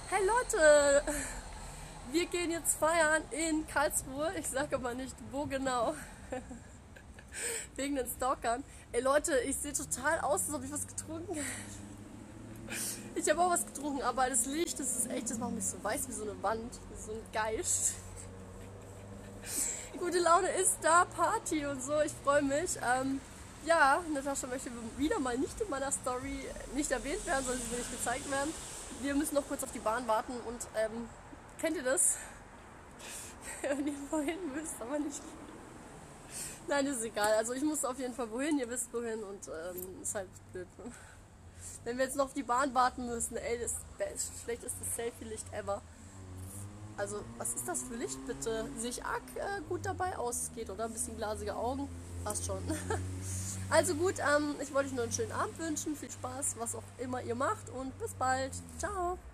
Hey Leute, wir gehen jetzt feiern in Karlsruhe. Ich sage aber nicht, wo genau. Wegen den Stalkern. Ey Leute, ich sehe total aus, als ob ich was getrunken hätte. Ich habe auch was getrunken, aber das Licht, das ist echt, das macht mich so weiß wie so eine Wand, wie so ein Geist. Gute Laune ist da, Party und so, ich freue mich. Ja, Natascha möchte wieder mal nicht in meiner Story nicht erwähnt werden, sondern sie will nicht gezeigt werden. Wir müssen noch kurz auf die Bahn warten und kennt ihr das? Wenn ihr wohin müsst, aber nicht. Nein, ist egal. Also ich muss auf jeden Fall wohin, ihr wisst wohin und ist halt blöd. Wenn wir jetzt noch auf die Bahn warten müssen, ey, das schlechteste Selfie-Licht ever. Also, was ist das für Licht bitte? Sehe ich arg gut dabei aus? Geht, oder? Ein bisschen glasige Augen. Passt schon. Also gut, ich wollte euch nur einen schönen Abend wünschen. Viel Spaß, was auch immer ihr macht und bis bald. Ciao.